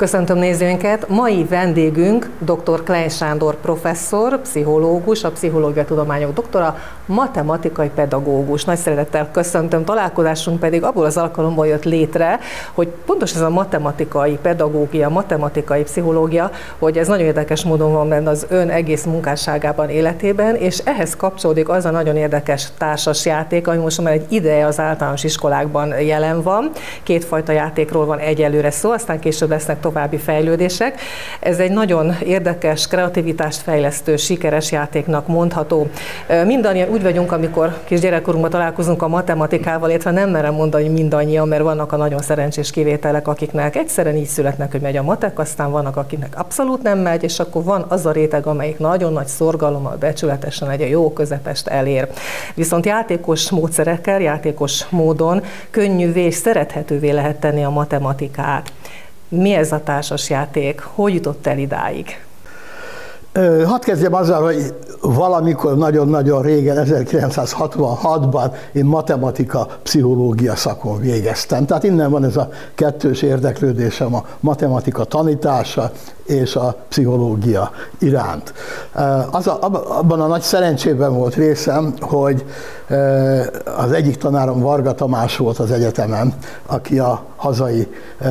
Köszöntöm nézőinket! Mai vendégünk dr. Klein Sándor professzor, pszichológus, a pszichológiai tudományok doktora, matematikai pedagógus. Nagy szeretettel köszöntöm, találkozásunk pedig abból az alkalomból jött létre, hogy pontosan ez a matematikai pedagógia, matematikai pszichológia, hogy ez nagyon érdekes módon van benne az ön egész munkásságában, életében, és ehhez kapcsolódik az a nagyon érdekes társasjáték, ami most már egy ideje az általános iskolákban jelen van. Kétfajta játékról van egyelőre szó, aztán később lesznek további fejlődések. Ez egy nagyon érdekes, kreativitást fejlesztő, sikeres játéknak mondható. Mindannyian úgy vagyunk, amikor kisgyerekkorunkban találkozunk a matematikával, illetve nem merem mondani, hogy mindannyian, mert vannak a nagyon szerencsés kivételek, akiknek egyszerűen így születnek, hogy megy a matek, aztán vannak, akiknek abszolút nem megy, és akkor van az a réteg, amelyik nagyon nagy szorgalommal, becsületesen egy jó közepest elér. Viszont játékos módszerekkel, játékos módon könnyűvé és szerethetővé lehet tenni a matematikát. Mi ez a társasjáték? Hogy jutott el idáig? Hadd kezdjem azzal, hogy valamikor nagyon-nagyon régen, 1966-ban én matematika-pszichológia szakon végeztem. Tehát innen van ez a kettős érdeklődésem a matematika tanítása és a pszichológia iránt. Abban a nagy szerencsében volt részem, hogy az egyik tanárom Varga Tamás volt az egyetemen, aki a hazai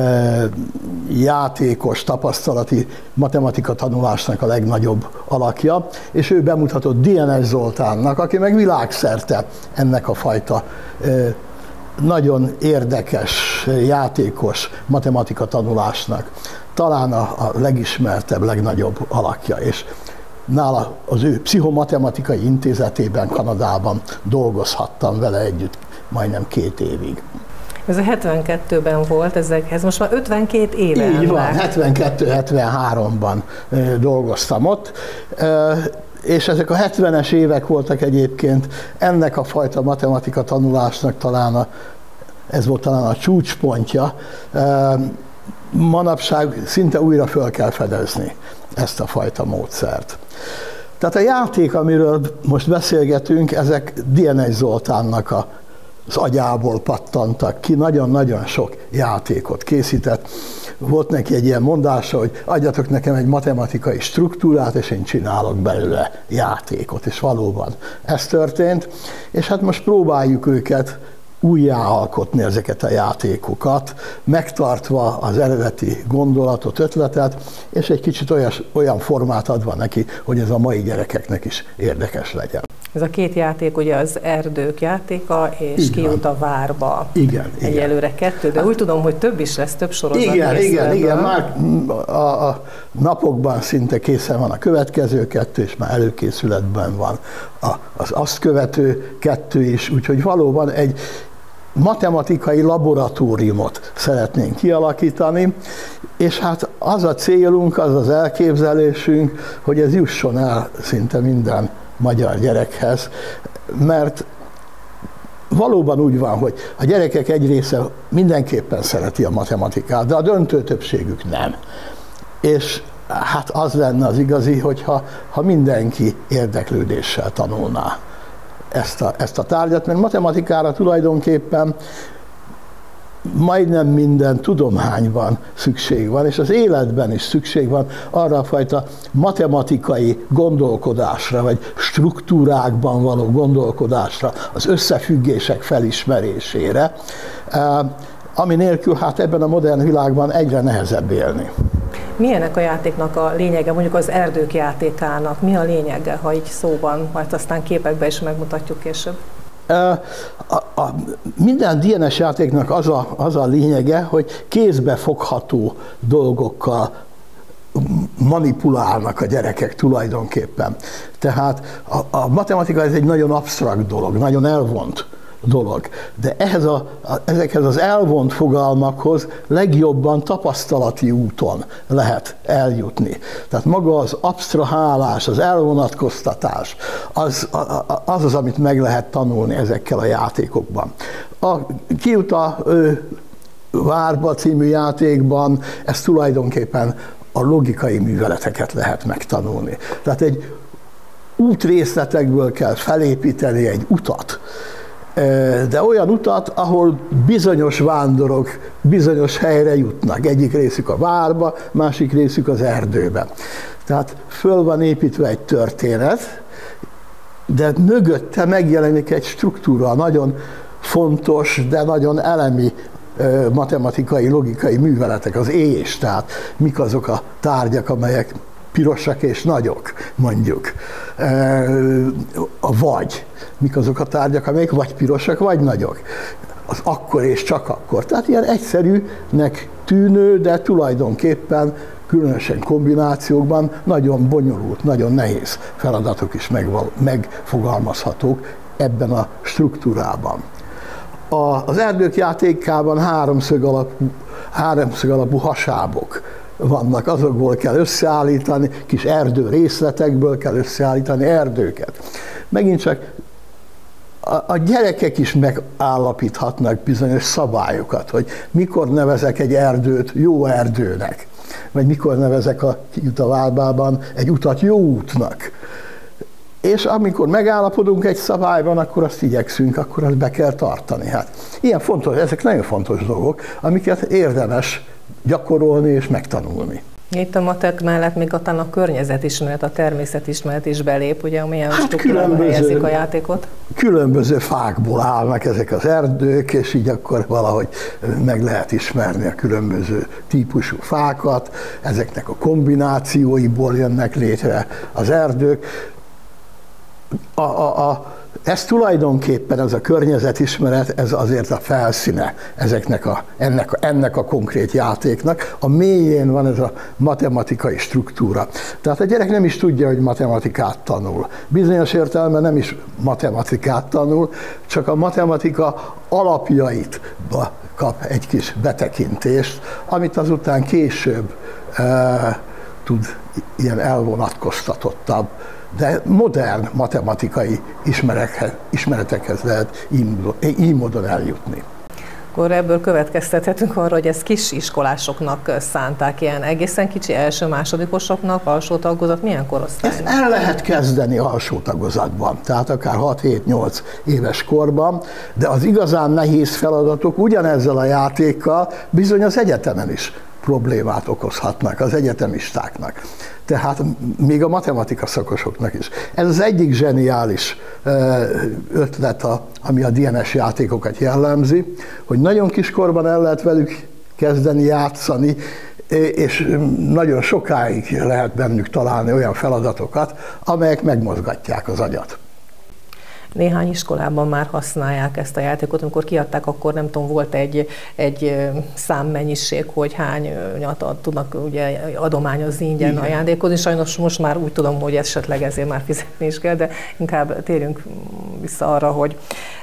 játékos, tapasztalati matematika tanulásnak a legnagyobb alakja, és ő bemutatott DNS Zoltánnak, aki meg világszerte ennek a fajta nagyon érdekes, játékos matematika tanulásnak talán a legismertebb, legnagyobb alakja, és nála az ő pszichomatematikai intézetében, Kanadában dolgozhattam vele együtt majdnem 2 évig. Ez a 72-ben volt, ez most már 52 éve. Így van, 72-73-ban dolgoztam ott, és ezek a 70-es évek voltak egyébként ennek a fajta matematika tanulásnak ez volt talán a csúcspontja. Manapság szinte újra föl kell fedezni ezt a fajta módszert. Tehát a játék, amiről most beszélgetünk, ezek DNS Zoltánnak az agyából pattantak ki, nagyon-nagyon sok játékot készített. Volt neki egy ilyen mondása, hogy adjatok nekem egy matematikai struktúrát, és én csinálok belőle játékot, és valóban ez történt. És hát most próbáljuk őket újjáalkotni, ezeket a játékokat, megtartva az eredeti gondolatot, ötletet, és egy kicsit olyan formát adva neki, hogy ez a mai gyerekeknek is érdekes legyen. Ez a 2 játék ugye az Erdők játéka és Kiút a várba. Igen. Egyelőre 2, de úgy tudom, hogy több is lesz, több sorozat. Igen, már a napokban szinte készen van a következő 2, és már előkészületben van az azt követő 2 is, úgyhogy valóban egy matematikai laboratóriumot szeretnénk kialakítani, és hát az a célunk, az az elképzelésünk, hogy ez jusson el szinte minden magyar gyerekhez, mert valóban úgy van, hogy a gyerekek egy része mindenképpen szereti a matematikát, de a döntő többségük nem. És hát az lenne az igazi, hogyha mindenki érdeklődéssel tanulná ezt a tárgyat, mert matematikára tulajdonképpen majdnem minden tudományban szükség van, és az életben is szükség van arra a fajta matematikai gondolkodásra, vagy struktúrákban való gondolkodásra, az összefüggések felismerésére, ami nélkül hát ebben a modern világban egyre nehezebb élni. Milyenek a játéknak a lényege, mondjuk az Erdők játékának? Mi a lényege, ha így szóban, majd aztán képekben is megmutatjuk később? Minden DNS játéknak az a lényege, hogy kézbe fogható dolgokkal manipulálnak a gyerekek tulajdonképpen. Tehát a matematika ez egy nagyon absztrakt dolog, nagyon elvont dolog, de ezekhez az elvont fogalmakhoz legjobban tapasztalati úton lehet eljutni. Tehát maga az absztrahálás, az elvonatkoztatás, az, amit meg lehet tanulni ezekkel a játékokban. A Kiút a várba című játékban ez tulajdonképpen a logikai műveleteket lehet megtanulni. Tehát egy útrészletekből kell felépíteni egy utat, de olyan utat, ahol bizonyos vándorok bizonyos helyre jutnak. Egyik részük a várba, másik részük az erdőbe. Tehát föl van építve egy történet, de mögötte megjelenik egy struktúra, nagyon fontos, de nagyon elemi matematikai, logikai műveletek, az és, tehát mik azok a tárgyak, amelyek pirosak és nagyok, mondjuk. A vagy, mik azok a tárgyak, amelyek vagy pirosak, vagy nagyok. Az akkor és csak akkor. Tehát ilyen egyszerűnek tűnő, de tulajdonképpen különösen kombinációkban nagyon bonyolult, nagyon nehéz feladatok is megfogalmazhatók ebben a struktúrában. Az erdők játékában háromszög alapú hasábok vannak, azokból kell összeállítani, kis erdő részletekből kell összeállítani erdőket. Megint csak a gyerekek is megállapíthatnak bizonyos szabályokat, hogy mikor nevezek egy erdőt jó erdőnek, vagy mikor nevezek a Jutaválbában egy utat jó útnak. És amikor megállapodunk egy szabályban, akkor azt igyekszünk, akkor azt be kell tartani. Hát, ilyen fontos, ezek nagyon fontos dolgok, amiket érdemes gyakorolni és megtanulni. Itt a matek mellett még talán a környezetismeret, a természetismeret is belép, ugye, amilyen struktúrában helyezik a játékot? Különböző fákból állnak ezek az erdők, és így akkor valahogy meg lehet ismerni a különböző típusú fákat, ezeknek a kombinációiból jönnek létre az erdők. Ez tulajdonképpen, ez a környezetismeret, ez azért a felszíne ennek a konkrét játéknak. A mélyén van ez a matematikai struktúra. Tehát a gyerek nem is tudja, hogy matematikát tanul. Bizonyos értelemben nem is matematikát tanul, csak a matematika alapjait kap egy kis betekintést, amit azután később tud ilyen elvonatkoztatottabb, de modern matematikai ismeretekhez lehet így módon eljutni. Akkor ebből következtethetünk arra, hogy ezt kisiskolásoknak szánták, ilyen egészen kicsi első-másodikosoknak, alsó tagozat, milyen korosztálynak? Ezt el lehet kezdeni alsó tagozatban, tehát akár 6-7-8 éves korban, de az igazán nehéz feladatok ugyanezzel a játékkal bizony az egyetemen is problémát okozhatnak az egyetemistáknak. Tehát még a matematika szakosoknak is. Ez az egyik zseniális ötlet, ami a DNS játékokat jellemzi, hogy nagyon kiskorban el lehet velük kezdeni játszani, és nagyon sokáig lehet bennük találni olyan feladatokat, amelyek megmozgatják az agyat. Néhány iskolában már használják ezt a játékot, amikor kiadták, akkor nem tudom, volt egy számmennyiség, hogy hányat tudnak ugye adományozni ingyen ajándékozni. Sajnos most már úgy tudom, hogy esetleg ezért már fizetni is kell, de inkább térjünk vissza arra, hogy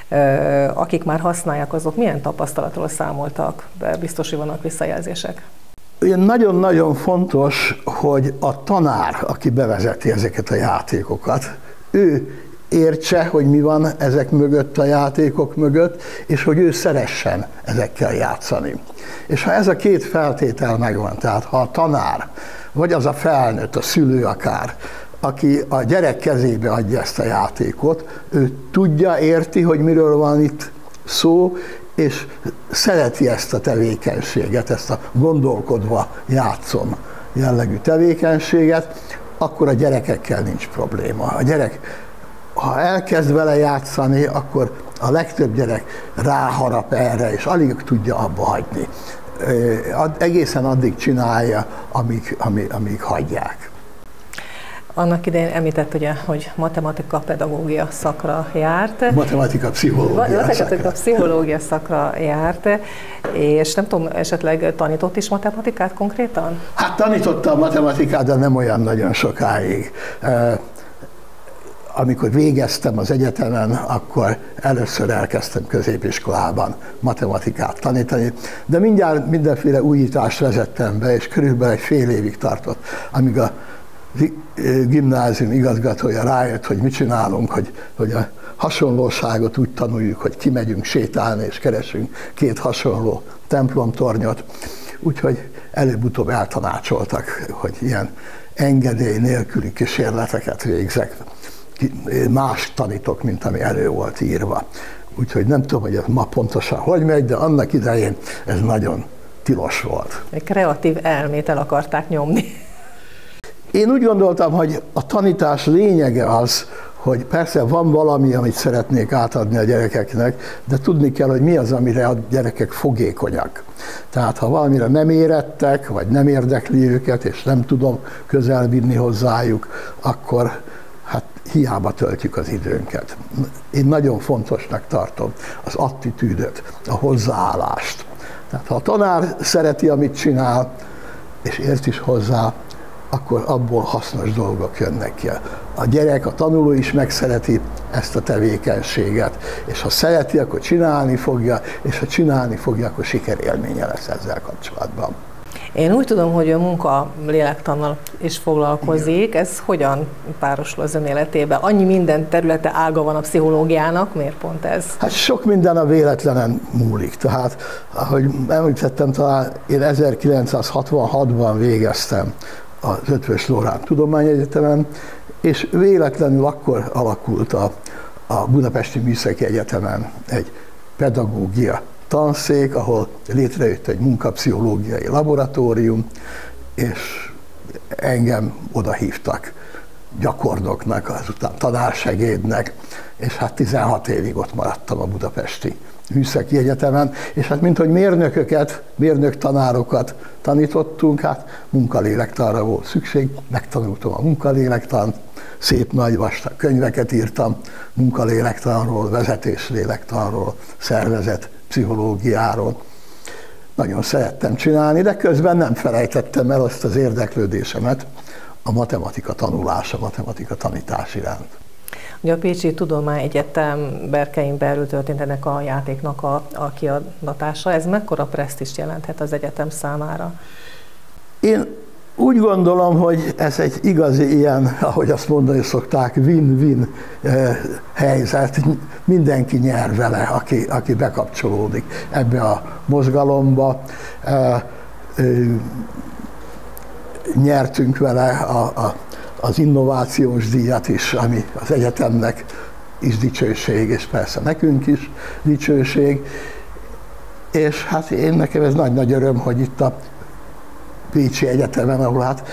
akik már használják, azok milyen tapasztalatról számoltak, de biztos, hogy vannak visszajelzések. Nagyon-nagyon fontos, hogy a tanár, aki bevezeti ezeket a játékokat, ő értse, hogy mi van ezek mögött, a játékok mögött, és hogy ő szeressen ezekkel játszani. És ha ez a két feltétel megvan, tehát ha a tanár, vagy az a felnőtt, a szülő akár, aki a gyerek kezébe adja ezt a játékot, ő tudja, érti, hogy miről van itt szó, és szereti ezt a tevékenységet, ezt a gondolkodva játszom jellegű tevékenységet, akkor a gyerekekkel nincs probléma. A gyerek, ha elkezd vele játszani, akkor a legtöbb gyerek ráharap erre, és alig tudja abba hagyni. Egészen addig csinálja, amíg hagyják. Annak idején említett, ugye, hogy matematika-pedagógia szakra járt. Matematika-pszichológia szakra járt, és nem tudom, esetleg tanított is matematikát konkrétan? Hát tanítottam matematikát, de nem olyan nagyon sokáig. Amikor végeztem az egyetemen, akkor először elkezdtem középiskolában matematikát tanítani, de mindjárt mindenféle újítást vezettem be, és körülbelül egy fél évig tartott, amíg a gimnázium igazgatója rájött, hogy mit csinálunk, hogy a hasonlóságot úgy tanuljuk, hogy kimegyünk sétálni, és keresünk két hasonló templomtornyot. Úgyhogy előbb-utóbb eltanácsoltak, hogy ilyen engedély nélküli kísérleteket végzek. Más tanítok, mint ami elő volt írva. úgyhogy nem tudom, hogy ez ma pontosan hogy megy, de annak idején ez nagyon tilos volt. Egy kreatív elmét el akarták nyomni. Én úgy gondoltam, hogy a tanítás lényege az, hogy persze van valami, amit szeretnék átadni a gyerekeknek, de tudni kell, hogy mi az, amire a gyerekek fogékonyak. Tehát ha valamire nem érettek, vagy nem érdekli őket, és nem tudom közel vinni hozzájuk, akkor hát hiába töltjük az időnket. Én nagyon fontosnak tartom az attitűdöt, a hozzáállást. Tehát ha a tanár szereti, amit csinál, és ért is hozzá, akkor abból hasznos dolgok jönnek ki. A gyerek, a tanuló is megszereti ezt a tevékenységet, és ha szereti, akkor csinálni fogja, és ha csinálni fogja, akkor sikerélménye lesz ezzel kapcsolatban. Én úgy tudom, hogy a munka lélektannal is foglalkozik. Igen. Ez hogyan párosul az ön életében? Annyi minden területe, ága van a pszichológiának, miért pont ez? Hát sok minden a véletlenen múlik. Tehát, ahogy említettem, talán én 1966-ban végeztem az Eötvös Loránd Tudományegyetemen, és véletlenül akkor alakult a Budapesti Műszaki Egyetemen egy pedagógia tanszék, ahol létrejött egy munkapszichológiai laboratórium, és engem oda hívtak gyakornoknak, azután tanársegédnek, és hát 16 évig ott maradtam a Budapesti Műszaki Egyetemen, és hát minthogy mérnöktanárokat tanítottunk, hát munkalélektanra volt szükség, megtanultam a munkalélektant, szép nagy vastag könyveket írtam munkalélektanról, vezetéslélektanról, szervezet pszichológiáról. Nagyon szerettem csinálni, de közben nem felejtettem el azt az érdeklődésemet a matematika tanulás, a matematika tanítás iránt. Ugye a Pécsi Tudományegyetem berkein belül történt ennek a játéknak a kiadatása. Ez mekkora presztízst jelenthet az egyetem számára? Én úgy gondolom, hogy ez egy igazi ilyen, ahogy azt mondani szokták, win-win helyzet. Mindenki nyer vele, aki bekapcsolódik ebbe a mozgalomba. Nyertünk vele az innovációs díjat is, ami az egyetemnek is dicsőség, és persze nekünk is dicsőség. És hát nekem ez nagy-nagy öröm, hogy itt a Pécsi Egyetemen, ahol hát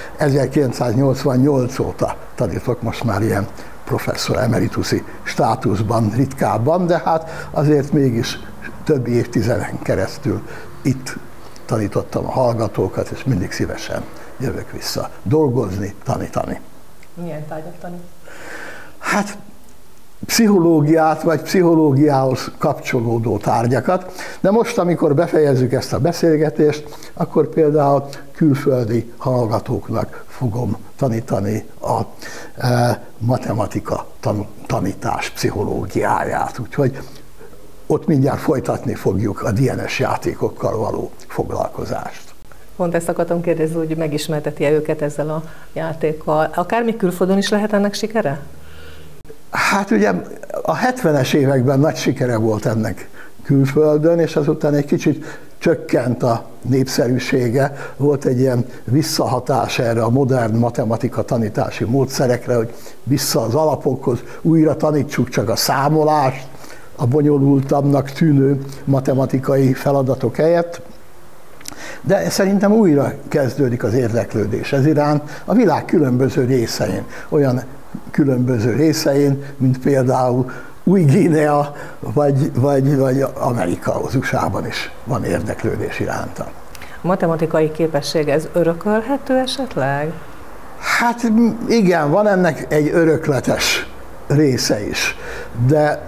1988 óta tanítok, most már ilyen professzor emeritusi státuszban, ritkábban, de hát azért mégis több évtizeden keresztül itt tanítottam a hallgatókat, és mindig szívesen jövök vissza dolgozni, tanítani. Milyen tárgyat tanít? Hát pszichológiát, vagy pszichológiához kapcsolódó tárgyakat, de most, amikor befejezzük ezt a beszélgetést, akkor például külföldi hallgatóknak fogom tanítani a matematika tanítás pszichológiáját, úgyhogy ott mindjárt folytatni fogjuk a DNS játékokkal való foglalkozást. Pont ezt akartam kérdezni, hogy megismerteti-e őket ezzel a játékkal. Akármi külföldön is lehet ennek sikere? Hát ugye a 70-es években nagy sikere volt ennek külföldön, és azután egy kicsit csökkent a népszerűsége. Volt egy ilyen visszahatás erre a modern matematika tanítási módszerekre, hogy vissza az alapokhoz, újra tanítsuk csak a számolást, a bonyolultabbnak tűnő matematikai feladatok helyett. De szerintem újra kezdődik az érdeklődés ez iránt a világ különböző részein, olyan különböző részein, mint például Új-Guinea, vagy Amerika, az USA-ban is van érdeklődés iránta. A matematikai képesség, ez örökölhető esetleg? Hát igen, van ennek egy örökletes része is, de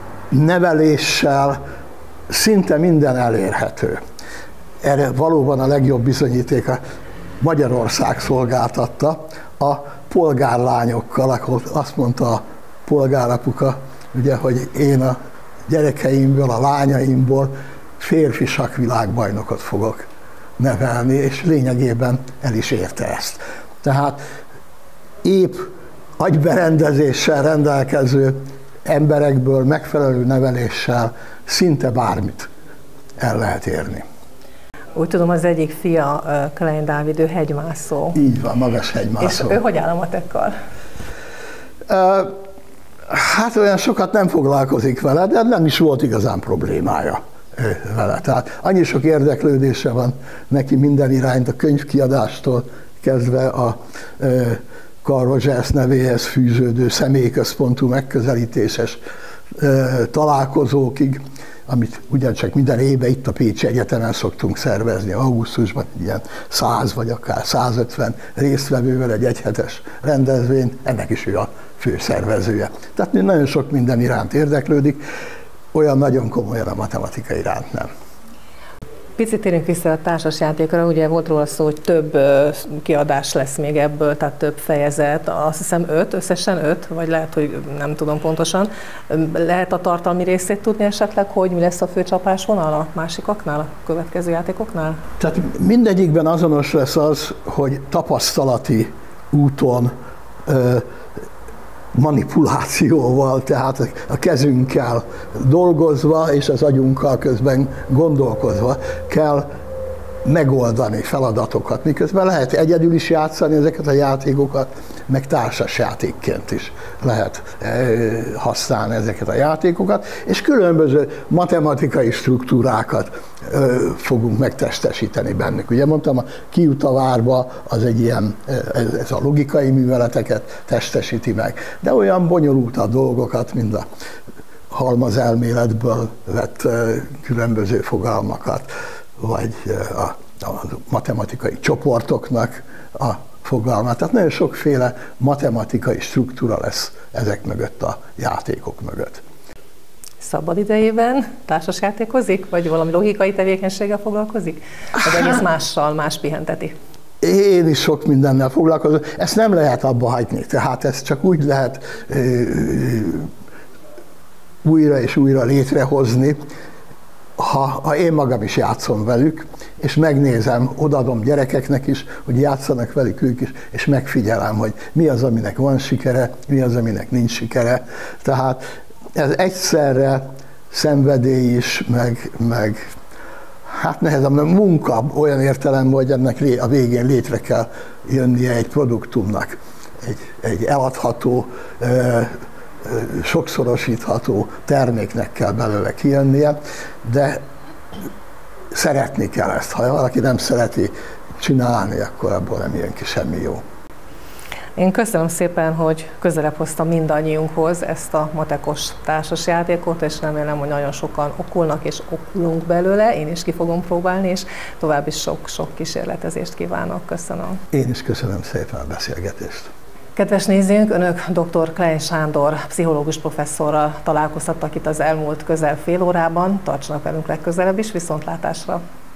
neveléssel szinte minden elérhető. Erre valóban a legjobb bizonyíték a Magyarország szolgáltatta a polgárlányokkal, akkor azt mondta a polgárapuka, ugye, hogy én a gyerekeimből, a lányaimból férfi sakkvilágbajnokot fogok nevelni, és lényegében el is érte ezt. Tehát épp agyberendezéssel rendelkező emberekből, megfelelő neveléssel szinte bármit el lehet érni. Úgy tudom, az egyik fia, Klein Dávid, ő hegymászó. Így van, magas hegymászó. És ő hogy áll a matekkal? Hát olyan sokat nem foglalkozik vele, de nem is volt igazán problémája vele. Tehát annyi sok érdeklődése van neki minden irányt, a könyvkiadástól kezdve a Carl Rogers nevéhez fűződő személyközpontú megközelítéses találkozókig, amit ugyancsak minden évben itt a Pécsi Egyetemen szoktunk szervezni, augusztusban ilyen 100 vagy akár 150 résztvevővel egy egyhetes rendezvényt, ennek is ő a fő szervezője. Tehát nagyon sok minden iránt érdeklődik, olyan nagyon komolyan a matematika iránt nem. Picit térjünk vissza a társasjátékra, ugye volt róla szó, hogy több kiadás lesz még ebből, tehát több fejezet, azt hiszem 5, összesen 5, vagy lehet, hogy nem tudom pontosan. Lehet a tartalmi részét tudni esetleg, hogy mi lesz a főcsapásvonal a másikaknál, a következő játékoknál? Tehát mindegyikben azonos lesz az, hogy tapasztalati úton manipulációval, tehát a kezünkkel dolgozva és az agyunkkal közben gondolkozva kell megoldani feladatokat, miközben lehet egyedül is játszani ezeket a játékokat, meg társas játékként is lehet használni ezeket a játékokat, és különböző matematikai struktúrákat fogunk megtestesíteni bennük. Ugye mondtam, a Kijut a várba az egy ilyen, ez a logikai műveleteket testesíti meg, de olyan bonyolultabb dolgokat, mint a halmazelméletből vett különböző fogalmakat, vagy a matematikai csoportoknak a fogalmát. Tehát nagyon sokféle matematikai struktúra lesz ezek mögött a játékok mögött. Szabad idejében társasjátékozik, vagy valami logikai tevékenységgel foglalkozik? Vagy egész mással, más pihenteti? Én is sok mindennel foglalkozom. Ezt nem lehet abba hagyni, tehát ezt csak úgy lehet újra és újra létrehozni, ha én magam is játszom velük, és megnézem, odaadom gyerekeknek is, hogy játszanak velük ők is, és megfigyelem, hogy mi az, aminek van sikere, mi az, aminek nincs sikere. Tehát ez egyszerre szenvedély is, meg hát nehezem, munka olyan értelemben, hogy ennek a végén létre kell jönnie egy produktumnak, egy eladható, sokszorosítható terméknek kell belőle kijönnie, de szeretni kell ezt. Ha valaki nem szereti csinálni, akkor abból nem jön ki semmi jó. Én köszönöm szépen, hogy közelebb hoztam mindannyiunkhoz ezt a matekos társasjátékot, és remélem, hogy nagyon sokan okulnak és okulunk belőle. Én is ki fogom próbálni, és további sok-sok kísérletezést kívánok. Köszönöm. Én is köszönöm szépen a beszélgetést. Kedves nézőink, Önök dr. Klein Sándor pszichológus professzorral találkozhattak itt az elmúlt közel fél órában. Tartsanak velünk legközelebb is, viszontlátásra!